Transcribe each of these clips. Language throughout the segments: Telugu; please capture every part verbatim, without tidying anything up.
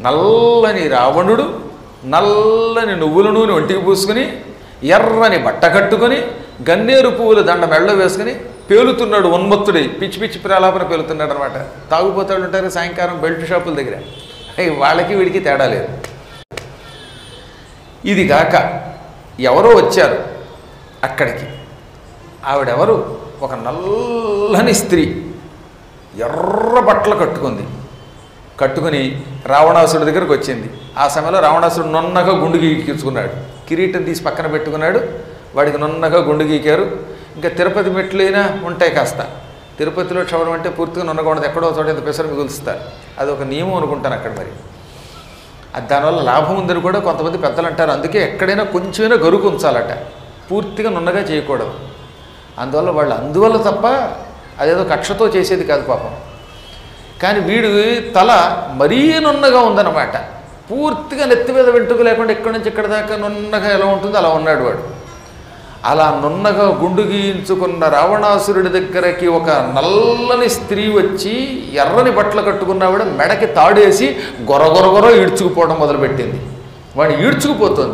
నల్లని రావణుడు నల్లని నువ్వుల నూనె ఒంటికి పూసుకుని ఎర్రని బట్ట కట్టుకొని గన్నేరు పువ్వులు దండ మెళ్ళలో వేసుకుని పేలుతున్నాడు ఉన్మత్తుడి పిచ్చి పిచ్చి ప్రలాపన పేలుతున్నాడు అనమాట. తాగుపోతాడు ఉంటారు సాయంకాలం బెల్ట్ షాపుల దగ్గర, వాళ్ళకి వీడికి తేడా లేదు. ఇది కాక ఎవరో వచ్చారు అక్కడికి. ఆవిడెవరు? ఒక నల్లని స్త్రీ, ఎర్ర బట్టలు కట్టుకుంది. కట్టుకుని రావణాసుడి దగ్గరకు వచ్చింది. ఆ సమయంలో రావణాసుడు నున్నగా గుండు గీకించుకున్నాడు, కిరీటం తీసి పక్కన పెట్టుకున్నాడు. వాడికి నున్నగా గుండు గీకారు. ఇంకా తిరుపతి మెట్లైనా ఉంటాయి కాస్త. తిరుపతిలో క్షవరం అంటే పూర్తిగా నున్నగా ఉండదు, ఎక్కడో చోట ఇంత పెసరు మిగులుస్తారు. అది ఒక నియమం అనుకుంటాను అక్కడ. మరి అది దానివల్ల లాభం ఉందని కూడా కొంతమంది పెద్దలు అంటారు. అందుకే ఎక్కడైనా కొంచెమైనా గరుకు ఉంచాలట, పూర్తిగా నున్నగా చేయకూడదు. అందువల్ల వాళ్ళు అందువల్ల తప్ప అదేదో కక్షతో చేసేది కాదు పాపం. కానీ వీడు తల మరీ నున్నగా ఉందన్నమాట. పూర్తిగా నెత్తి మీద వెంట్రుక లేకుండా ఎక్కడి నుంచి ఎక్కడి దాకా నున్నగా ఎలా ఉంటుందో అలా ఉన్నాడు వాడు. అలా నున్నగా గుండు గీయించుకున్న రావణాసురుడి దగ్గరకి ఒక నల్లని స్త్రీ వచ్చి ఎర్రని బట్టలు కట్టుకున్నవాడు మెడకి తాడేసి గొరగొరగొర ఈడ్చుకుపోవడం మొదలుపెట్టింది. వాడు ఈడ్చుకుపోతుంది.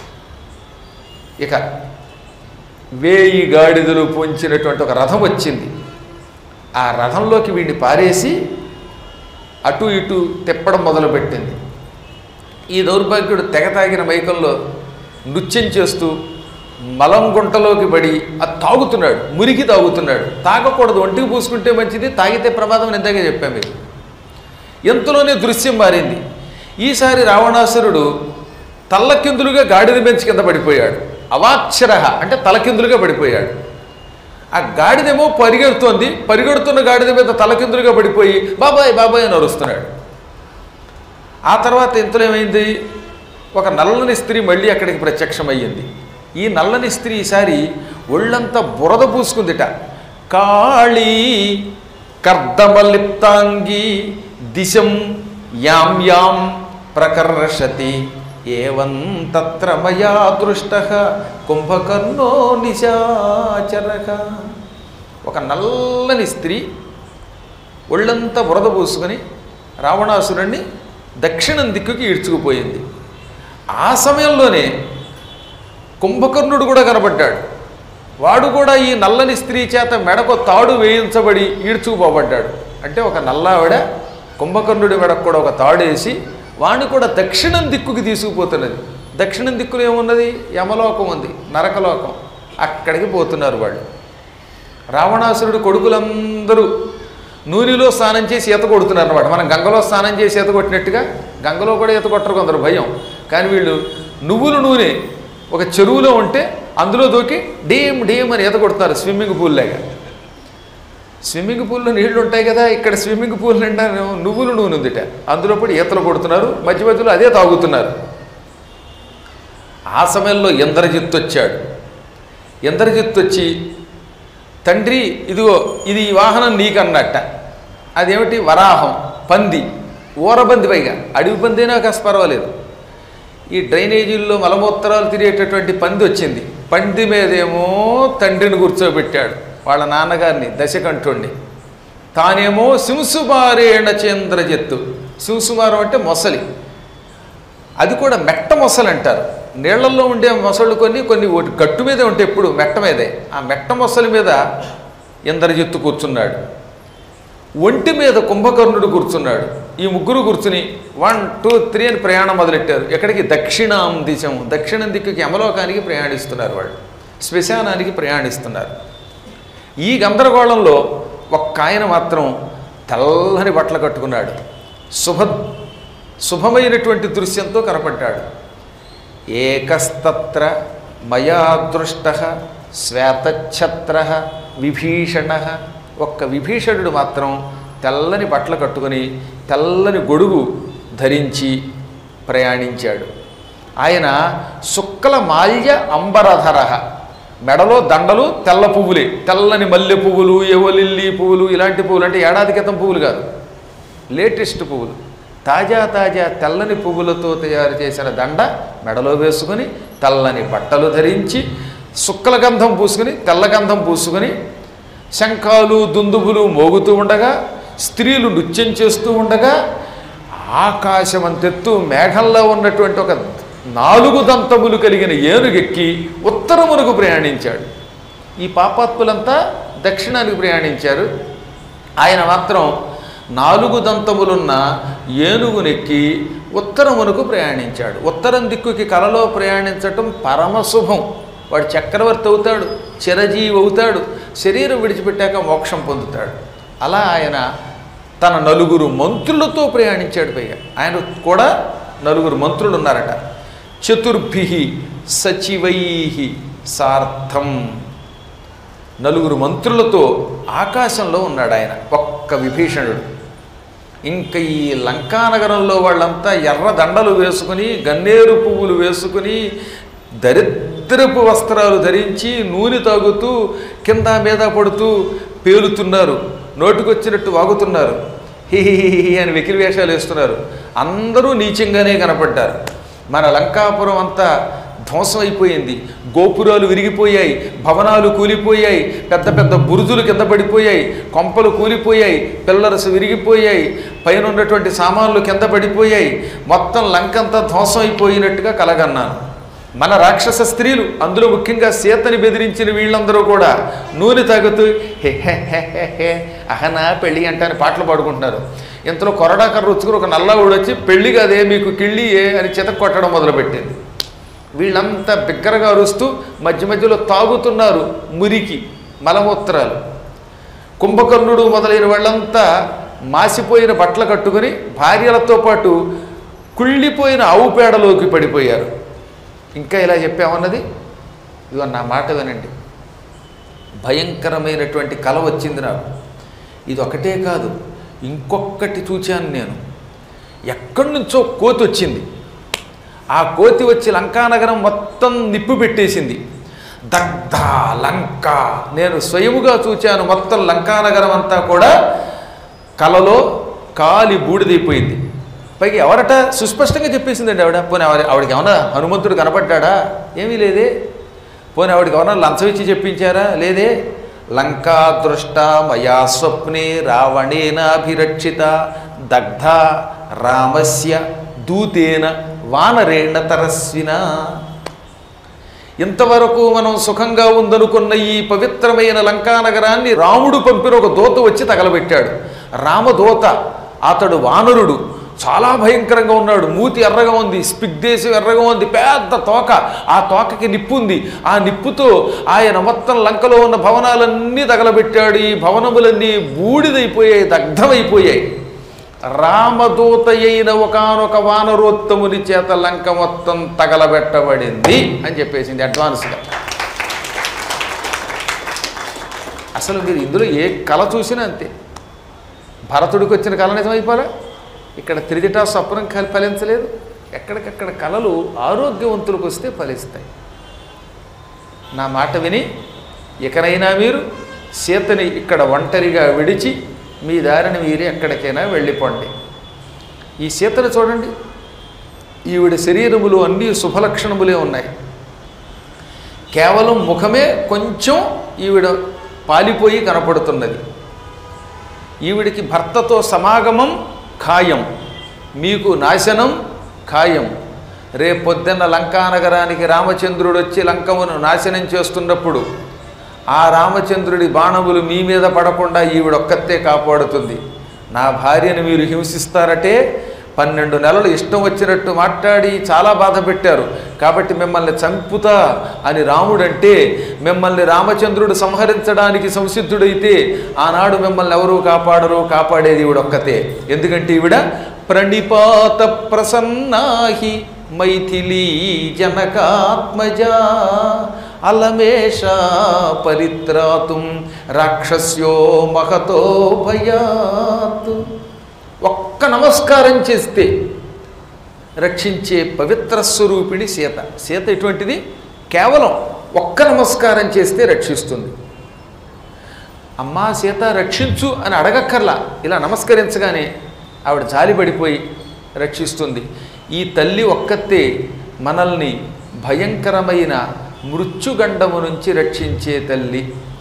ఇక వేయి గాడిదలు పొంచినటువంటి ఒక రథం వచ్చింది. ఆ రథంలోకి వీడిని పారేసి అటు ఇటు తిప్పడం మొదలుపెట్టింది. ఈ దౌర్భాగ్యుడు తెగ తాగిన మైకంలో నృత్యం చేస్తూ మలం గుంటలోకి పడి అది తాగుతున్నాడు, మురికి తాగుతున్నాడు. తాగకూడదు, ఒంటికి పూసుకుంటే మంచిది, తాగితే ప్రమాదం అని ఇందాకే చెప్పాను మీకు. ఎంతలోనే దృశ్యం మారింది. ఈసారి రావణాసురుడు తల్లకిందులుగా గాడిద బెంచి కింద పడిపోయాడు. అవాక్షర అంటే తలకిందులుగా పడిపోయాడు. ఆ గాడిదేమో పరిగెడుతోంది. పరిగెడుతున్న గాడిద మీద తలకిందులుగా పడిపోయి బాబాయ్ బాబాయ్ అని అరుస్తున్నాడు. ఆ తర్వాత ఇంతలో ఏమైంది? ఒక నల్లని స్త్రీ మళ్ళీ అక్కడికి ప్రత్యక్షమయ్యింది. ఈ నల్లని స్త్రీ ఈసారి ఒళ్ళంతా బురద పూసుకుందిట. కాళీ కర్దమలిప్తాంగి దిశం యాం యాం ప్రకర్షతి ఏవం తత్ర మయా దృష్ట కుంభకర్ణో నిశాచరక. ఒక నల్లని స్త్రీ ఒళ్ళంతా బురద పూసుకొని రావణాసురుణ్ణి దక్షిణం దిక్కుకి ఈడ్చుకుపోయింది. ఆ సమయంలోనే కుంభకర్ణుడు కూడా కనబడ్డాడు. వాడు కూడా ఈ నల్లని స్త్రీ చేత మెడకు తాడు వేయించబడి ఈడ్చుకుపోబడ్డాడు. అంటే ఒక నల్లావిడ కుంభకర్ణుడి మెడకు కూడా ఒక తాడు వేసి వాడిని కూడా దక్షిణం దిక్కుకి తీసుకుపోతున్నది. దక్షిణం దిక్కులో ఏమున్నది? యమలోకం ఉంది, నరకలోకం. అక్కడికి పోతున్నారు వాళ్ళు. రావణాసురుడు కొడుకులందరూ నూనెలో స్నానం చేసి ఈత కొడుతున్నారు అన్నమాట. మనం గంగలో స్నానం చేసి ఈత కొట్టినట్టుగా గంగలో కూడా ఈత కొట్టరు కొందరు, భయం. కానీ వీళ్ళు నువ్వుల నూనె ఒక చెరువులో ఉంటే అందులో దూకి డీమ్ డీమ్ అని ఈత కొడుతున్నారు, స్విమ్మింగ్ పూల్ లాగా. స్విమ్మింగ్ పూల్లో నీళ్లు ఉంటాయి కదా, ఇక్కడ స్విమ్మింగ్ పూల్ నిండా నువ్వులు నూనె ఉందిట. అందులో పడి ఈతలు కొడుతున్నారు, మధ్య మధ్యలో అదే తాగుతున్నారు. ఆ సమయంలో ఇంద్రజిత్తు వచ్చాడు. ఇంద్రజిత్తు వచ్చి, తండ్రి ఇదిగో ఇది ఈ వాహనం నీకన్నట్ట. అదేమిటి? వరాహం, పంది, ఊరబంది. పైగా అడవి పందినా కాస్త పర్వాలేదు. ఈ డ్రైనేజీల్లో మలమూత్రాలు తిరిగేటటువంటి పంది వచ్చింది. పంది మీదేమో తండ్రిని కూర్చోబెట్టాడు, వాళ్ళ నాన్నగారిని, దశకంఠుణ్ణి. తానేమో సింసుమారేణ చంద్రజిత్తు. సింసుమారం అంటే మొసలి. అది కూడా మెట్ట మొసలు అంటారు. నీళ్లలో ఉండే మొసళ్ళు కొన్ని కొన్ని గట్టు మీదే ఉంటాయి, ఎప్పుడు మెట్ట మీదే. ఆ మెట్ట మొసలి మీద ఇంద్రజిత్తు కూర్చున్నాడు. ఒంటి మీద కుంభకర్ణుడు కూర్చున్నాడు. ఈ ముగ్గురు కూర్చుని వన్ టూ త్రీ అని ప్రయాణం మొదలెట్టారు. ఎక్కడికి? దక్షిణాం దిశం. దక్షిణం దిక్కుకి యమలోకానికి ప్రయాణిస్తున్నారు వాళ్ళు, శ్మశానానికి ప్రయాణిస్తున్నారు. ఈ గందరగోళంలో ఒక్క ఆయన మాత్రం తెల్లని బట్టలు కట్టుకున్నాడు. శుభ శుభమైనటువంటి దృశ్యంతో కనపడ్డాడు. ఏకస్తత్ర మయా దృష్ట శ్వేతఛత్ర విభీషణ. ఒక్క విభీషణుడు మాత్రం తెల్లని బట్టలు కట్టుకొని తెల్లని గొడుగు ధరించి ప్రయాణించాడు. ఆయన శుక్ల మాల్య అంబరధర. మెడలో దండలు తెల్ల పువ్వులే, తెల్లని మల్లె పువ్వులు, ఎవలిల్లి పువ్వులు, ఇలాంటి పువ్వులు. అంటే ఏడాది క్రితం పువ్వులు కాదు, లేటెస్ట్ పువ్వులు. తాజా తాజా తెల్లని పువ్వులతో తయారు చేసిన దండ మెడలో వేసుకుని తెల్లని బట్టలు ధరించి శుక్లగంధం పూసుకుని తెల్లగంధం పూసుకొని శంఖాలు దుందుబులు మోగుతూ ఉండగా, స్త్రీలు నృత్యం చేస్తూ ఉండగా, ఆకాశమంతెత్తు మేఘంలో ఉన్నటువంటి ఒక నాలుగు దంతములు కలిగిన ఏనుగెక్కి ఉత్తరమునకు ప్రయాణించాడు. ఈ పాపాత్ములంతా దక్షిణానికి ప్రయాణించారు. ఆయన మాత్రం నాలుగు దంతములున్న ఏనుగునెక్కి ఉత్తరమునకు ప్రయాణించాడు. ఉత్తరం దిక్కుకి కలలో ప్రయాణించటం పరమశుభం. వాడు చక్రవర్తి అవుతాడు, చిరజీవి అవుతాడు, శరీరం విడిచిపెట్టాక మోక్షం పొందుతాడు. అలా ఆయన తన నలుగురు మంత్రులతో ప్రయాణించాడు. పైగా ఆయన కూడా నలుగురు మంత్రులు ఉన్నారట. చతుర్భి సచివై సార్థం, నలుగురు మంత్రులతో ఆకాశంలో ఉన్నాడు ఆయన, ఒక్క విభీషణుడు. ఇంకా ఈ లంకానగరంలో వాళ్ళంతా ఎర్ర దండలు వేసుకుని, గన్నేరు పువ్వులు వేసుకుని, దరిద్రపు వస్త్రాలు ధరించి నూనె తాగుతూ కింద మీద పడుతూ పేలుతున్నారు, నోటికొచ్చినట్టు వాగుతున్నారు, హిహిహి అని వెకిలి వేషాలు వేస్తున్నారు. అందరూ నీచంగానే కనపడ్డారు. మన లంకాపురం అంతా ధ్వంసం అయిపోయింది. గోపురాలు విరిగిపోయాయి, భవనాలు కూలిపోయాయి, పెద్ద పెద్ద బురుజులు కింద పడిపోయాయి, కొంపలు కూలిపోయాయి, పిల్లర్స్ విరిగిపోయాయి, పైన ఉన్నటువంటి సామాన్లు కింద పడిపోయాయి. మొత్తం లంకంతా ధ్వంసం అయిపోయినట్టుగా కలగన్నాను. మన రాక్షస స్త్రీలు, అందులో ముఖ్యంగా సీతని బెదిరించిన వీళ్ళందరూ కూడా నూనె తాగుతూ హే హే హే హే హే అహనా పెళ్ళి అంటాని పాటలు పాడుకుంటున్నారు. ఇంతలో కొరడాకర్ర రుచుకుని ఒక నల్లవుడు వచ్చి పెళ్ళి కాదే మీకు కిళ్ళి ఏ అని చితక కొట్టడం మొదలుపెట్టింది. వీళ్ళంతా బిగ్గరగా అరుస్తూ మధ్య మధ్యలో తాగుతున్నారు మురికి మలమూత్రాలు. కుంభకర్ణుడు మొదలైన వాళ్ళంతా మాసిపోయిన బట్టలు కట్టుకుని భార్యలతో పాటు కుళ్ళిపోయిన ఆవు పేడలోకి పడిపోయారు. ఇంకా ఇలా చెప్పామన్నది ఇదిగో నా మాట వినండి. భయంకరమైనటువంటి కల వచ్చింది నాకు. ఇది ఒకటే కాదు, ఇంకొకటి చూచాను నేను. ఎక్కడి నుంచో కోతి వచ్చింది. ఆ కోతి వచ్చి లంకానగరం మొత్తం నిప్పు పెట్టేసింది. దగ్ధ లంక, నేను స్వయముగా చూచాను. మొత్తం లంకానగరం అంతా కూడా కలలో కాలి బూడిదైపోయింది. పైకి ఎవరట సుస్పష్టంగా చెప్పేసిందండి ఆవిడ. పోనీ ఆవిడ ఆవిడకి ఏమన్నా హనుమంతుడు కనపడ్డా? ఏమీ లేదే. పోనీ ఆవిడకి ఏమన్నా లంచం ఇచ్చి చెప్పించారా? లేదే. లంకా దృష్ట మయా స్వప్నే రావణేనాభిరక్షిత దగ్ధ రామస్య దూతేన వానరేణ తరస్విన. ఇంతవరకు మనం సుఖంగా ఉందనుకున్న ఈ పవిత్రమైన లంకానగరాన్ని రాముడు పంపిన ఒక దూత వచ్చి తగలబెట్టాడు. రామదూత, అతడు వానరుడు, చాలా భయంకరంగా ఉన్నాడు. మూతి ఎర్రగా ఉంది, స్పిగ్దేశం ఎర్రగా ఉంది, పెద్ద తోక. ఆ తోకకి నిప్పు ఉంది. ఆ నిప్పుతో ఆయన మొత్తం లంకలో ఉన్న భవనాలన్నీ తగలబెట్టాడు. ఈ భవనములన్నీ బూడిదైపోయాయి, దగ్ధమైపోయాయి. రామదూత అయిన ఒకానొక వానరోత్తముని చేత లంక మొత్తం తగలబెట్టబడింది అని చెప్పేసింది అడ్వాన్స్గా. అసలు మీరు ఇందులో ఏ కళ చూసినా అంతే. భరతుడికి వచ్చిన కళ నిజమైపోలే. ఇక్కడ త్రిదిటా స్వప్నం ఫలించలేదు. ఎక్కడికక్కడ కళలు ఆరోగ్యవంతులకు వస్తే ఫలిస్తాయి. నా మాట విని ఇకనైనా మీరు సీతని ఇక్కడ ఒంటరిగా విడిచి మీ దారిని మీరే ఎక్కడికైనా వెళ్ళిపోండి. ఈ సీతను చూడండి, ఈవిడ శరీరములు అన్నీ శుభలక్షణములే ఉన్నాయి. కేవలం ముఖమే కొంచెం ఈవిడ పాలిపోయి కనపడుతున్నది. ఈవిడికి భర్తతో సమాగమం ఖాయం, మీకు నాశనం ఖాయం. రేపొద్దున్న లంకానగరానికి రామచంద్రుడు వచ్చి లంకమును నాశనం చేస్తున్నప్పుడు ఆ రామచంద్రుడి బాణములు మీ మీద పడకుండా ఈవిడొక్కతే కాపాడుతుంది. నా భార్యను మీరు హింసిస్తారటే, పన్నెండు నెలలు ఇష్టం వచ్చినట్టు మాట్లాడి చాలా బాధ పెట్టారు, కాబట్టి మిమ్మల్ని చంపుతా అని రాముడంటే, మిమ్మల్ని రామచంద్రుడు సంహరించడానికి సంసిద్ధుడైతే ఆనాడు మిమ్మల్ని ఎవరూ కాపాడరు. కాపాడేది ఈవిడొక్కతే. ఎందుకంటే ఈవిడ ప్రణిపాత ప్రసన్నాహి మైథిలీ జనకాత్మజా అలమేష పరిత్రాతుం రాక్షస్యో మహతో భయాత్. ఒక్క నమస్కారం చేస్తే రక్షించే పవిత్ర స్వరూపిణి సీత. సీత ఎటువంటిది? కేవలం ఒక్క నమస్కారం చేస్తే రక్షిస్తుంది. అమ్మా సీత రక్షించు అని అడగక్కర్లా, ఇలా నమస్కరించగానే ఆవిడ జాలిపడిపోయి రక్షిస్తుంది. ఈ తల్లి ఒక్కతే మనల్ని భయంకరమైన మృత్యుగండము నుంచి రక్షించే తల్లి.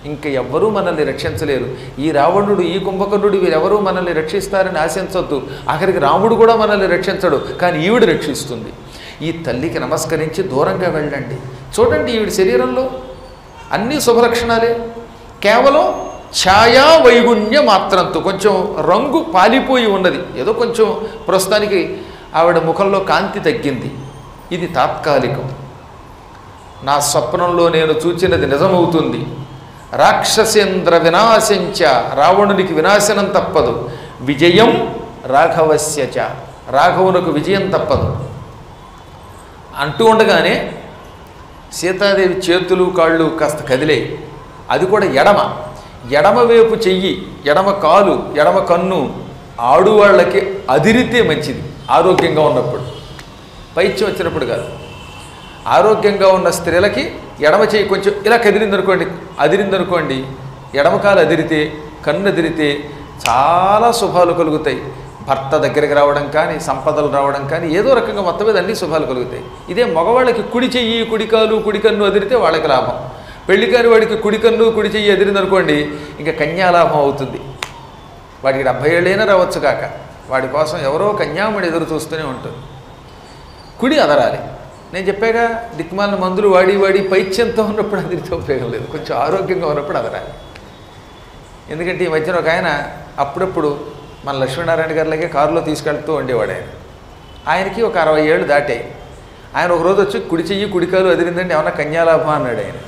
ఇంక ఎవ్వరూ మనల్ని రక్షించలేరు. ఈ రావణుడు, ఈ కుంభకర్ణుడు వీరెవరూ మనల్ని రక్షిస్తారని ఆశించొద్దు. ఆఖరికి రాముడు కూడా మనల్ని రక్షించడు, కానీ ఈవిడ రక్షిస్తుంది. ఈ తల్లికి నమస్కరించి దూరంగా వెళ్ళండి. చూడండి ఈవిడ శరీరంలో అన్నీ శుభలక్షణాలే, కేవలం ఛాయా వైగుణ్య మాత్రంతో కొంచెం రంగు పాలిపోయి ఉన్నది. ఏదో కొంచెం ప్రస్తుతానికి ఆవిడ ముఖంలో కాంతి తగ్గింది. ఇది తాత్కాలికం. నా స్వప్నంలో నేను చూచినది నిజమవుతుంది. రాక్షసేంద్ర వినాశంచ, రావణునికి వినాశనం తప్పదు. విజయం రాఘవస్యచ, రాఘవునకు విజయం తప్పదు అంటూ ఉండగానే సీతాదేవి చేతులు కాళ్ళు కాస్త కదిలే. అది కూడా ఎడమ ఎడమ వైపు చెయ్యి, ఎడమ కాలు, ఎడమ కన్ను ఆడువాళ్ళకి అదిరితే మంచిది. ఆరోగ్యంగా ఉన్నప్పుడు, పైత్యం వచ్చినప్పుడు కాదు. ఆరోగ్యంగా ఉన్న స్త్రీలకి ఎడమ చెయ్యి కొంచెం ఇలా కదిలిందనుకోండి, అదిరిందనుకోండి, ఎడమ కాలు అదిరితే, కన్ను అదిరితే చాలా శుభాలు కలుగుతాయి. భర్త దగ్గరికి రావడం కానీ, సంపదలు రావడం కానీ, ఏదో రకంగా మొత్తం మీద అన్ని శుభాలు కలుగుతాయి. ఇదే మగవాళ్ళకి కుడి చెయ్యి, కుడి కాలు, కుడి కన్ను అదిరితే వాళ్ళకి లాభం. పెళ్లి కాని వాడికి కుడి కన్ను, కుడి చెయ్యి అదిరిందనుకోండి, ఇంకా కన్యాలాభం అవుతుంది. వాడికి డెబ్భై ఏళ్ళైనా రావచ్చు కాక, వాడి కోసం ఎవరో కన్యామణి ఎదురు చూస్తూనే ఉంటుంది. కుడి అదరాలి. నేను చెప్పాగా, దిక్మాలిన మందులు వాడి వాడి పైత్యంతో ఉన్నప్పుడు అదిరితే ఉపయోగం లేదు. కొంచెం ఆరోగ్యంగా ఉన్నప్పుడు అదరాలి. ఎందుకంటే ఈ మధ్యన ఒక ఆయన అప్పుడప్పుడు మన లక్ష్మీనారాయణ గారిలాగే కారులో తీసుకెళ్తూ ఉండేవాడు. ఆయన ఆయనకి ఒక అరవై ఏళ్ళు దాటాయి. ఆయన ఒకరోజు వచ్చి కుడి చెయ్యి కుడికాలు అదిరిందండి, ఏమన్నా కన్యాలాభం అన్నాడు ఆయన.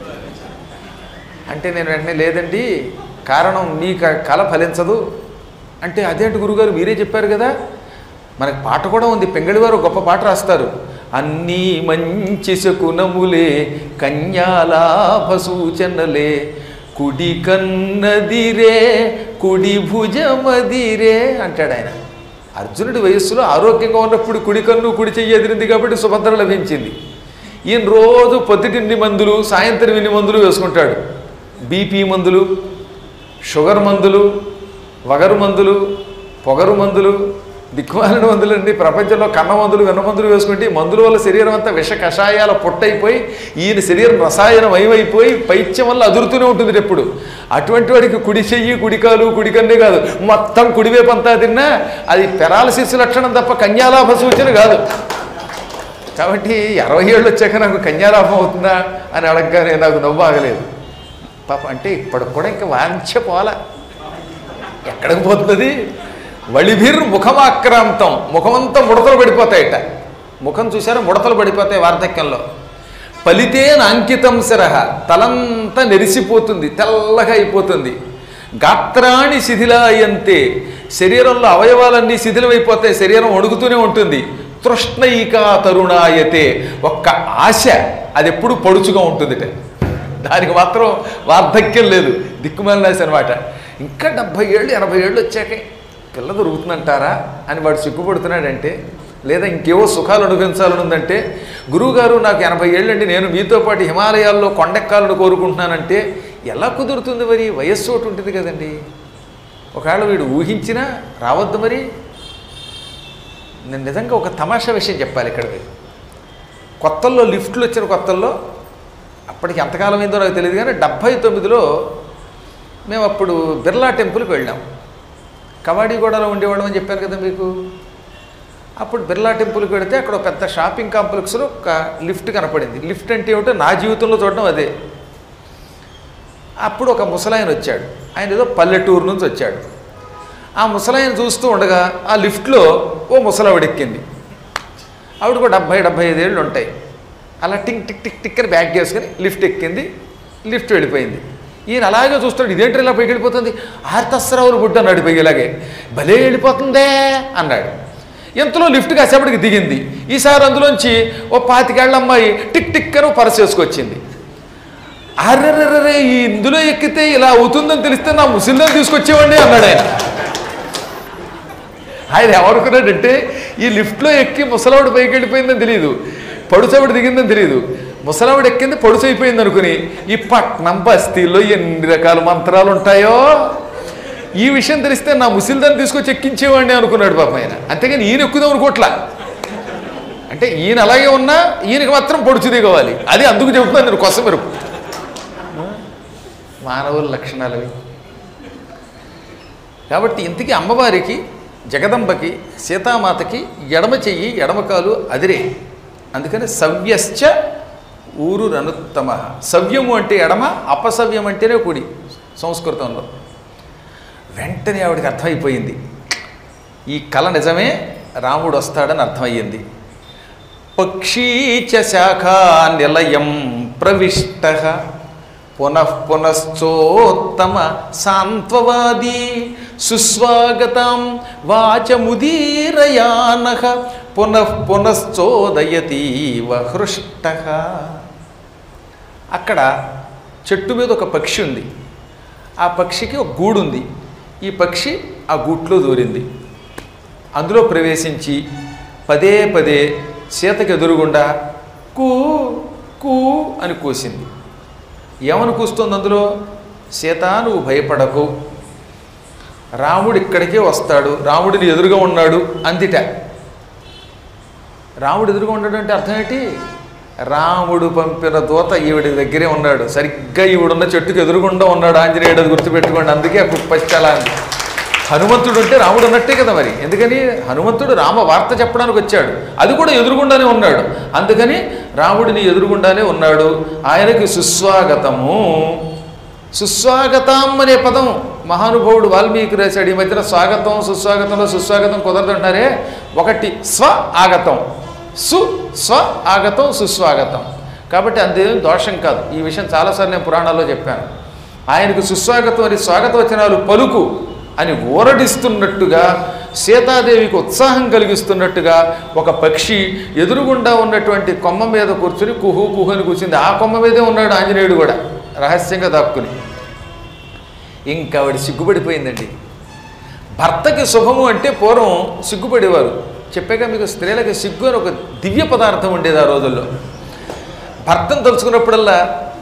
అంటే నేను వెంటనే లేదండి, కారణం మీ కళ ఫలించదు అంటే. అదేంటి గురుగారు మీరే చెప్పారు కదా. మనకి పాట కూడా ఉంది, పెంగళివారు గొప్ప పాట రాస్తారు. అన్నీ మంచి శకునములే కన్యాలాభ సూచనలే, కుడి కన్నదిరే కుడి భుజమదిరే అంటాడు ఆయన. అర్జునుడి వయస్సులో ఆరోగ్యంగా ఉన్నప్పుడు కుడి కన్ను కుడి చెయ్యి ఎదిరింది కాబట్టి సుభద్ర లభించింది. ఈయన రోజు పొద్దుటిన్ని మందులు, సాయంత్రం ఇన్ని మందులు వేసుకుంటాడు. బీపీ మందులు, షుగర్ మందులు, వగరు మందులు, పొగరు మందులు, దిక్కుమాలిన మందులు అండి. ప్రపంచంలో కన్న మందులు, వెన్న మందులు వేసుకుంటే మందుల వల్ల శరీరం అంతా విష కషాయాల పొట్టయిపోయి ఈయన శరీరం రసాయనం అయిపోయి పైత్యం వల్ల అదురుతూనే ఉంటుంది ఎప్పుడు. అటువంటి వాడికి కుడి చెయ్యి కుడికాలు కుడికన్నే కాదు, మొత్తం కుడివైపు అంతా తిన్నా అది పెరాలసిస్ లక్షణం తప్ప కన్యాలాభ సూచన కాదు. కాబట్టి అరవై ఏళ్ళు వచ్చాక నాకు కన్యాలాభం అవుతుందా అని అడగగానే నాకు నవ్వు ఆగలేదు. పాప అంటే ఇప్పటికి కూడా ఇంకా వాంఛ పోలా, ఎక్కడికి పోతుంది. వళిభిర్ ముఖమాక్రాంతం, ముఖమంతా ముడతలు పడిపోతాయట. ముఖం చూసారా, ముడతలు పడిపోతాయి వార్ధక్యంలో. ఫలితేన అంకితం శిరః, తలంతా నెరిసిపోతుంది, తెల్లగా అయిపోతుంది. గాత్రాణి శిథిలాయంతే, శరీరంలో అవయవాలన్నీ శిథిలమైపోతాయి, శరీరం వణుకుతూనే ఉంటుంది. తృష్ణైకా తరుణాయతే, ఒక్క ఆశ అది ఎప్పుడు పొడుచుగా ఉంటుందిట, దానికి మాత్రం వార్ధక్యం లేదు. దిక్కుమాలిన ఆశ అనమాట. ఇంకా డెబ్భై ఏళ్ళు ఎనభై ఏళ్ళు వచ్చాకే పిల్ల దొరుకుతుందంటారా అని వాడు సిగ్గుపడుతున్నాడంటే, లేదా ఇంకేవో సుఖాలు అనుభవించాలని ఉందంటే, గురువుగారు నాకు ఎనభై ఏళ్ళండి, నేను మీతో పాటు హిమాలయాల్లో కొండెక్కాలను కోరుకుంటున్నానంటే ఎలా కుదురుతుంది? మరి వయస్సు ఒకటి ఉంటుంది కదండి. ఒకవేళ వీడు ఊహించినా రావద్దు. మరి నేను నిజంగా ఒక తమాషా విషయం చెప్పాలి ఇక్కడికి. కొత్తల్లో లిఫ్ట్లు వచ్చిన కొత్తల్లో, అప్పటికి ఎంతకాలం అయిందో నాకు తెలియదు కానీ డెబ్భై తొమ్మిదిలో మేము అప్పుడు బిర్లా టెంపుల్కి వెళ్ళాం. కవాడిగూడలో ఉండేవాళ్ళం అని చెప్పాను కదా మీకు. అప్పుడు బిర్లా టెంపుల్కి వెళితే అక్కడ ఒక పెద్ద షాపింగ్ కాంప్లెక్స్లో ఒక లిఫ్ట్ కనపడింది. లిఫ్ట్ అంటే ఏమిటో నా జీవితంలో చూడడం అదే. అప్పుడు ఒక ముసలాయన వచ్చాడు. ఆయన ఏదో పల్లెటూరు నుంచి వచ్చాడు. ఆ ముసలాయన చూస్తూ ఉండగా ఆ లిఫ్ట్లో ఓ ముసలావిడ ఎక్కింది. ఆవిడకు డెబ్భై డెబ్భై ఐదేళ్ళు ఉంటాయి. అలా టిక్ టిక్ టిక్ టిక్ అని బ్యాగ్ చేసుకుని లిఫ్ట్ ఎక్కింది. లిఫ్ట్ వెళ్ళిపోయింది. ఈయన అలాగే చూస్తాడు, ఇదేంటి ఇలా పైకి వెళ్ళిపోతుంది, ఆర్తస్రావులు బుడ్డ అన్నాడు పైకి. ఇలాగే భలే వెళ్ళిపోతుందే అన్నాడు. ఎంతలో లిఫ్ట్ కాసేపటికి దిగింది. ఈసారి అందులోంచి ఓ పాతికేళ్ల అమ్మాయి టిక్ టిక్ అని పరసు వేసుకొచ్చింది. అర్రర్రరే, ఈ ఇందులో ఎక్కితే ఇలా అవుతుందని తెలిస్తే నా ముసిల్దని తీసుకొచ్చేవాడిని అన్నాడు ఆయన. ఆయన ఎవరుకున్నాడంటే ఈ లిఫ్ట్లో ఎక్కి ముసలావిడ పైకి వెళ్ళిపోయిందని తెలియదు, పడుచవిడ దిగిందని తెలియదు. ముసలావిడ ఎక్కింది పొడుసు అయిపోయింది అనుకుని ఈ పట్నం బస్తీల్లో ఎన్ని రకాల మంత్రాలు ఉంటాయో, ఈ విషయం తెలిస్తే నా ముసిల్దాన్ని తీసుకొచ్చి ఎక్కించేవాడిని అనుకున్నాడు పాపం ఆయన. అంతేగాని ఈయన ఎక్కుదాం అనుకోట్లా. అంటే ఈయన అలాగే ఉన్నా ఈయనకి మాత్రం పొడుచు దిగవాలి. అది అందుకు చెబుతున్నాను నేను కొసమెరుపు. మానవుల లక్షణాలు అవి. కాబట్టి ఇంతకీ అమ్మవారికి, జగదంబకి, సీతామాతకి ఎడమ చెయ్యి ఎడమకాలు అదిరే. అందుకని సవ్యశ్చ ఊరు రనుత్తమ. సవ్యము అంటే ఎడమ, అపసవ్యం అంటేనే కుడి సంస్కృతంలో. వెంటనే ఆవిడికి అర్థమైపోయింది, ఈ కళ నిజమే, రాముడు వస్తాడని అర్థమయ్యింది. పక్షీచ శాఖా నిలయం ప్రవిష్ట పునః పునశ్చోత్తమ సాంత్వవాదీ సుస్వాగతాం వాచముదీరయానః పునః పునశ్చోదయతీవ హృష్టః. అక్కడ చెట్టు మీద ఒక పక్షి ఉంది. ఆ పక్షికి ఒక గూడు ఉంది. ఈ పక్షి ఆ గూట్లో దూరింది. అందులో ప్రవేశించి పదే పదే సీతకి ఎదురుగుండా కూ కూ అని కూసింది. ఏమని కూస్తుంది అందులో? సీత, నువ్వు భయపడకు, రాముడు ఇక్కడికే వస్తాడు, రాముడిని ఎదురుగా ఉన్నాడు అందిట. రాముడు ఎదురుగా ఉన్నాడు అంటే అర్థం ఏంటి? రాముడు పంపిన దూత ఈవిడి దగ్గరే ఉన్నాడు, సరిగ్గా ఈవిడున్న చెట్టుకు ఎదురుగుండా ఉన్నాడు ఆంజనేయుడు, అది గుర్తుపెట్టుకోండి. అందుకే ఆ కుప్పచ్చలా అంది. హనుమంతుడు అంటే రాముడు అన్నట్టే కదా మరి. ఎందుకని? హనుమంతుడు రామ వార్త చెప్పడానికి వచ్చాడు, అది కూడా ఎదురుగుండానే ఉన్నాడు. అందుకని రాముడిని ఎదురుగుండానే ఉన్నాడు. ఆయనకి సుస్వాగతము. సుస్వాగతం అనే పదం మహానుభావుడు వాల్మీకి రాశాడు. ఈ మధ్యన స్వాగతం సుస్వాగతంలో సుస్వాగతం కుదరదంటారే. ఒకటి స్వ ఆగతం, సు స్వ ఆగతం, సుస్వాగతం. కాబట్టి అంతేం దోషం కాదు. ఈ విషయం చాలాసార్లు నేను పురాణాల్లో చెప్పాను. ఆయనకు సుస్వాగతం అని స్వాగతవచనాలు పలుకు అని ఊరడిస్తున్నట్టుగా, సీతాదేవికి ఉత్సాహం కలిగిస్తున్నట్టుగా ఒక పక్షి ఎదురుగుండా ఉన్నటువంటి కొమ్మ మీద కూర్చుని కుహు కుహు అని కూర్చుంది. ఆ కొమ్మ మీదే ఉన్నాడు ఆంజనేయుడు కూడా రహస్యంగా దాక్కుని. ఇంకా ఆవిడ సిగ్గుపడిపోయిందండి. భర్తకి శుభము అంటే పూర్వం సిగ్గుపడేవారు. చెప్పాక మీకు, స్త్రీలకి సిగ్గు అని ఒక దివ్య పదార్థం ఉండేది ఆ రోజుల్లో. భర్తను తలుచుకున్నప్పుడల్లా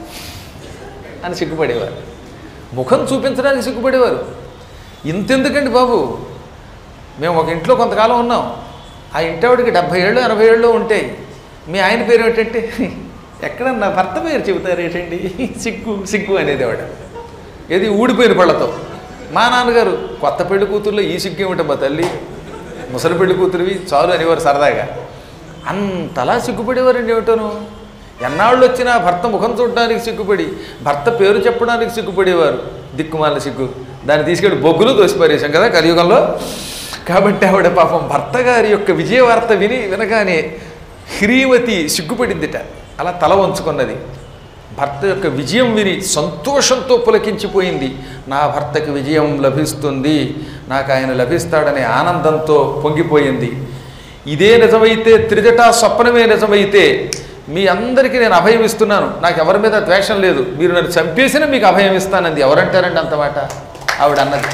అని సిగ్గుపడేవారు. ముఖం చూపించడానికి సిగ్గుపడేవారు. ఇంతెందుకండి బాబు, మేము ఒక ఇంట్లో కొంతకాలం ఉన్నాం. ఆ ఇంటావిడికి డెబ్భై ఏళ్ళు ఎనభై ఏళ్ళు ఉంటాయి. మీ ఆయన పేరు ఏంటంటే, ఎక్కడ నా భర్త పేరు చెబుతారు ఏంటండి, సిగ్గు సిగ్గు అనేది ఆవిడ. ఏది ఊడిపోయిన పళ్ళతో. మా నాన్నగారు కొత్త పెళ్లి కూతుర్లో ఈ సిగ్గు ఏమిటమ్మా తల్లి, ముసలి పెళ్లి కూతురివి చాలు అనేవారు సరదాగా. అంతలా సిగ్గుపడేవారండి. ఏమిటోను ఎన్నాళ్ళు వచ్చినా భర్త ముఖం చూడడానికి సిగ్గుపడి, భర్త పేరు చెప్పడానికి సిగ్గుపడేవారు. దిక్కుమాల సిగ్గు. దాన్ని తీసుకెళ్ళి బొగ్గులు తోసిపారేశాం కదా కలియుగంలో. కాబట్టి ఆవిడ పాపం భర్త గారి యొక్క విజయవార్త విని వినగానే హ్రీవతి సిగ్గుపడిందిట. అలా తల వంచుకున్నది. భర్త యొక్క విజయం విని సంతోషంతో పులకించిపోయింది. నా భర్తకి విజయం లభిస్తుంది, నాకు ఆయన లభిస్తాడనే ఆనందంతో పొంగిపోయింది. ఇదే నిజమైతే, త్రిజటా స్వప్నమే నిజమైతే, మీ అందరికీ నేను అభయం ఇస్తున్నాను, నాకు ఎవరి మీద ద్వేషం లేదు, మీరు నన్ను చంపేసినా మీకు అభయం ఇస్తానంది. ఎవరంటారండి అంత మాట? ఆవిడ అన్నది.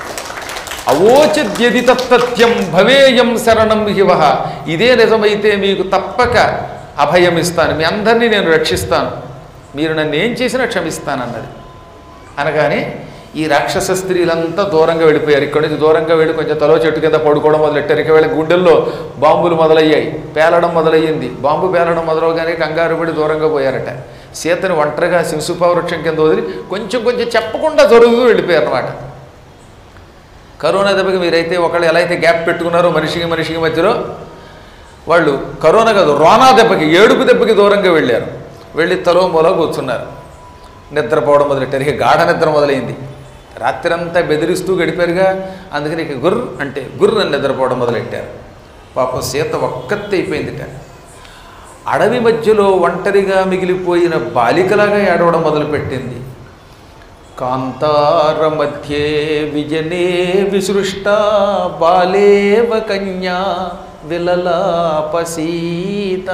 అవోచిద్యది తత్తత్యం భవేయం శరణం హివః. ఇదే నిజమైతే మీకు తప్పక అభయం ఇస్తాను, మీ అందరినీ నేను రక్షిస్తాను, మీరు నన్ను ఏం చేసినా క్షమిస్తానన్నది. అనగానే ఈ రాక్షస స్త్రీలంతా దూరంగా వెళ్ళిపోయారు. ఇక్కడి నుంచి దూరంగా వెళ్ళి కొంచెం తలో చెట్టు కింద పడుకోవడం మొదలెట్టారు. ఇక వీళ్ళ గుండెల్లో బాంబులు మొదలయ్యాయి, పేలడం మొదలయ్యింది. బాంబు పేలడం మొదలవగానే కంగారు పడి దూరంగా పోయారట. సీతని ఒంటరిగా సింసుపావృక్షం కింద వదిలి కొంచెం కొంచెం చెప్పకుండా జరుగుతూ వెళ్ళిపోయారు అన్నమాట. కరోనా దెబ్బకి మీరైతే ఒకళ్ళు ఎలా అయితే గ్యాప్ పెట్టుకున్నారో మనిషికి మనిషికి మధ్యలో, వాళ్ళు కరోనా కాదు రోనా దెబ్బకి, ఏడుపు దెబ్బకి దూరంగా వెళ్ళారు. వెళ్ళి తలో మూల కూర్చున్నారు. నిద్రపోవడం మొదలెట్టారు. ఇక గాఢ నిద్ర మొదలైంది. రాత్రంతా బెదిరిస్తూ గడిపారుగా, అందుకని ఇక గుర్ర అంటే గుర్ర నిద్రపోవడం మొదలెట్టారు. పాపం సీత ఒక్కత్తి అయిపోయిందిట. అడవి మధ్యలో ఒంటరిగా మిగిలిపోయిన బాలికలాగా ఏడవడం మొదలుపెట్టింది. కాంతార మధ్యే విజనే విసృష్ట బాలేవ కన్యా విలలాపసీత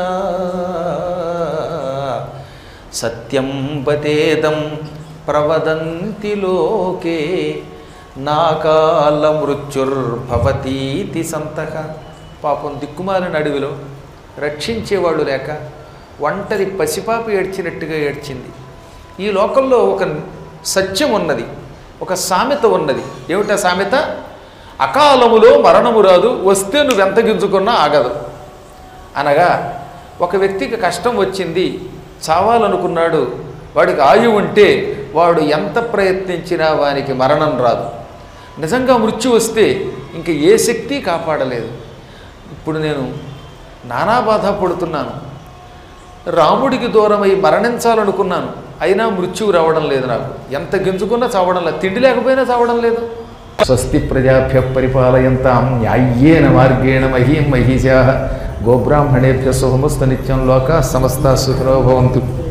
సత్యం బతేదం ప్రవదంతి లోకే నాకాల మృత్యుర్భవతీతి సంతక. పాపం దిక్కుమాలిన అడవిలో రక్షించేవాళ్ళు లేక ఒంటరి పసిపాప ఏడ్చినట్టుగా ఏడ్చింది. ఈ లోకంలో ఒక సత్యం ఉన్నది, ఒక సామెత ఉన్నది. ఏమిటా సామెత? అకాలములో మరణము రాదు, వస్తే నువ్వు ఎంత గింజుకున్నా ఆగదు. అనగా ఒక వ్యక్తికి కష్టం వచ్చింది, చావాలనుకున్నాడు, వాడికి ఆయువు ఉంటే వాడు ఎంత ప్రయత్నించినా వానికి మరణం రాదు. నిజంగా మృత్యు వస్తే ఇంక ఏ శక్తి కాపాడలేదు. ఇప్పుడు నేను నానా బాధ పడుతున్నాను. రాముడికి దూరమై మరణించాలనుకున్నాను, అయినా మృత్యువు రావడం లేదు. నాకు ఎంత గింజుకున్నా చావడం లేదు, తిండి లేకపోయినా చావడం లేదు. స్వస్తి ప్రజాభ్య పరిపాలయంతాం న్యాయ్యేన మార్గేణ మహీం మహిషా గోబ్రాహ్మణేభ్య శుభమస్తు నిత్యం లోకా సమస్తా సుఖినో భవంతు.